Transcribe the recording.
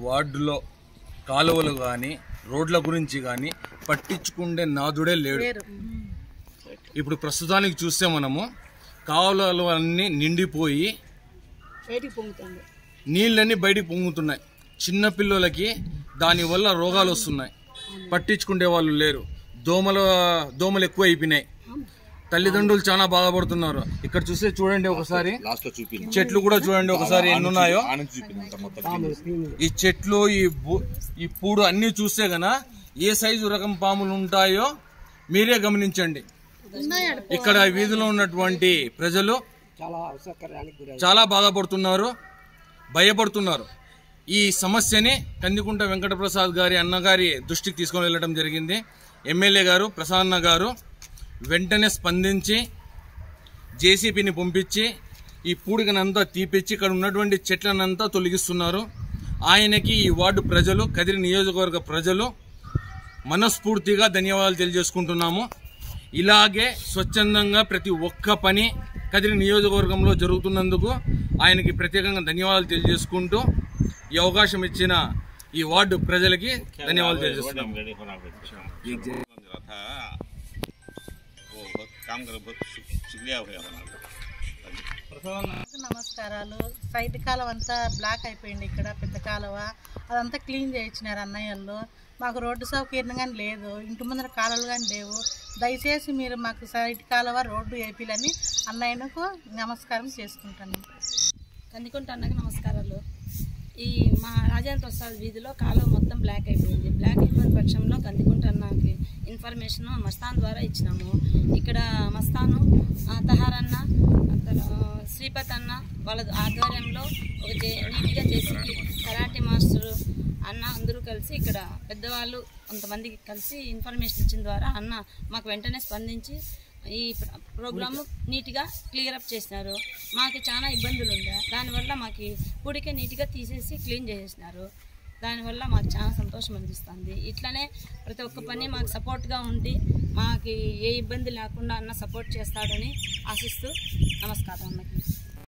వార్డులో కాలువలు కానీ రోడ్ల గురించి కానీ పట్టించుకుండే నాదుడే లేడు. ఇప్పుడు ప్రస్తుతానికి చూస్తే మనము కాలువలు అన్నీ నిండిపోయి నీళ్ళన్నీ బయటికి పొంగుతున్నాయి. చిన్నపిల్లలకి దానివల్ల రోగాలు వస్తున్నాయి. పట్టించుకునే వాళ్ళు లేరు. దోమలు ఎక్కువ అయిపోయినాయి. తల్లిదండ్రులు చాలా బాధపడుతున్నారు. ఇక్కడ చూస్తే చూడండి ఒకసారి, చెట్లు కూడా చూడండి ఒకసారి ఎన్ని ఉన్నాయో. ఈ చెట్లు ఈ పూడు అన్ని చూస్తే గన ఏ సైజు రకం పాములు ఉంటాయో మీరే గమనించండి. ఇక్కడ వీధిలో ఉన్నటువంటి ప్రజలు చాలా బాధపడుతున్నారు, భయపడుతున్నారు. ఈ సమస్యని కందికుంట వెంకటప్రసాద్ గారి అన్నగారి దృష్టికి తీసుకొని వెళ్ళడం జరిగింది. ఎమ్మెల్యే గారు ప్రసన్న గారు వెంటనే స్పందించి జేసీబీని పంపించి ఈ పూడికనంతా తీపిచ్చి ఇక్కడ ఉన్నటువంటి చెట్లనంతా తొలగిస్తున్నారు. ఆయనకి ఈ వార్డు ప్రజలు, కదిరి నియోజకవర్గ ప్రజలు మనస్ఫూర్తిగా ధన్యవాదాలు తెలియజేసుకుంటున్నాము. ఇలాగే స్వచ్ఛందంగా ప్రతి ఒక్క పని కదిరి నియోజకవర్గంలో జరుగుతున్నందుకు ఆయనకి ప్రత్యేకంగా ధన్యవాదాలు తెలియజేసుకుంటూ ఈ అవకాశం ఇచ్చిన ఈ వార్డు ప్రజలకి ధన్యవాదాలు తెలియజేస్తున్నాము. నమస్కారాలు. సైడ్ కాలువ అంతా బ్లాక్ అయిపోయింది. ఇక్కడ పెద్ద కాలువ అదంతా క్లీన్ చేయించినారు అన్నయ్యలు. మాకు రోడ్డు సౌకర్యం కానీ లేదు, ఇంటి ముందర కాలువలు కానీ లేవు. దయచేసి మీరు మాకు సైడ్ కాలువ రోడ్డు వేపిలని అన్నయ్యకు నమస్కారం చేసుకుంటాను. కందికుంట అన్నకి నమస్కారాలు. ఈ మా రాజేంద్ర ప్రసాద్ వీధిలో కాలువ మొత్తం బ్లాక్ అయిపోయింది. బ్లాక్ అయిపోయిన పక్షంలో కందికుంట అన్నకి ఇన్ఫర్మేషన్ మస్తాన్ ద్వారా ఇచ్చినాము. ఇక్కడ మస్తాను, తహారన్న, శ్రీపత్ అన్న వాళ్ళ ఆధ్వర్యంలో ఒక నీట్గా చేసి కరాటే మాస్టరు అన్న అందరూ కలిసి ఇక్కడ పెద్దవాళ్ళు కొంతమందికి కలిసి ఇన్ఫర్మేషన్ ఇచ్చిన ద్వారా అన్న మాకు వెంటనే స్పందించి ఈ ప్రోగ్రాము నీట్గా క్లియరప్ చేసినారు. మాకు చాలా ఇబ్బందులు ఉండే, దానివల్ల మాకు పూడికే నీట్గా తీసేసి క్లీన్ చేసేసినారు. దానివల్ల మాకు చాలా సంతోషం అనిపిస్తుంది. ఇట్లనే ప్రతి ఒక్క పని మాకు సపోర్ట్గా ఉండి మాకు ఏ ఇబ్బంది లేకుండా అన్న సపోర్ట్ చేస్తాడని ఆశిస్తూ నమస్కారం అన్నకి.